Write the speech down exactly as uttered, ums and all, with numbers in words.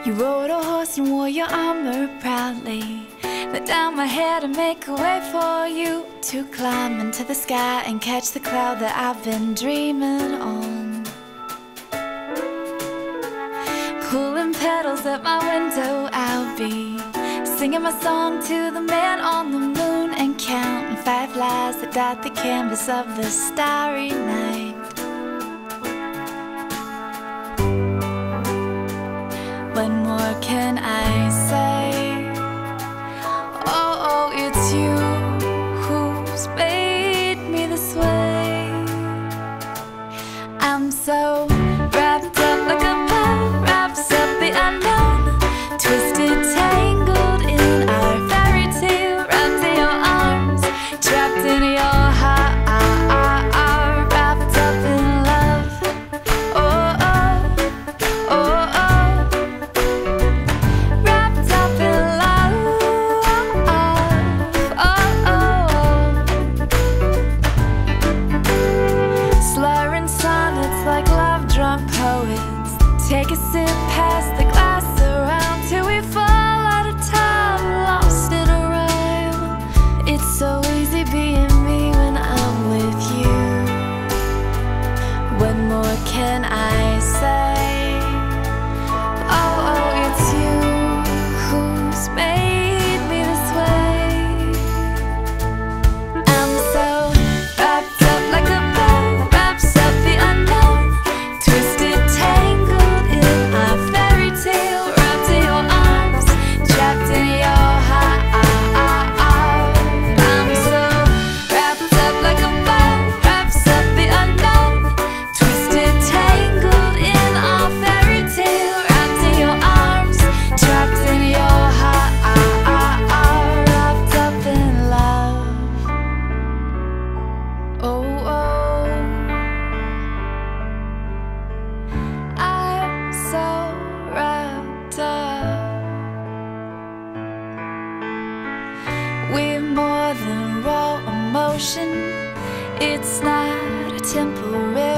You rode a horse and wore your armor proudly. Let down my head and make a way for you to climb into the sky and catch the cloud that I've been dreaming on. Pulling petals at my window, I'll be singing my song to the man on the moon and counting five lies that dot the canvas of the starry night. What more can I say? Oh, oh, it's you who's made me this way. I'm so wrapped up like a bow wraps up the unknown, twisted, tangled in our fairy tale, wrapped in your arms, trapped in your heart, wrapped up in love. Oh, oh, oh, oh, wrapped up in love. Oh, oh, slurring sonnets like love-drunk poets, take a sip, pass the glass around till we fall out of time, lost in a rhyme. It's so easy being me when I'm with you. What more can I say? Oh, oh, it's you who's made me this way. I'm so wrapped up like a bow wraps up the unknown, twisted, tangled in our fairy tale, wrapped in your arms, trapped in your heart. I'm so wrapped up like a bow wraps up the unknown, twisted, tangled in our fairy tale, wrapped in your arms, trapped in your heart, wrapped up in love. Oh, oh, I'm so wrapped up. We're more than raw emotion. It's not a temporary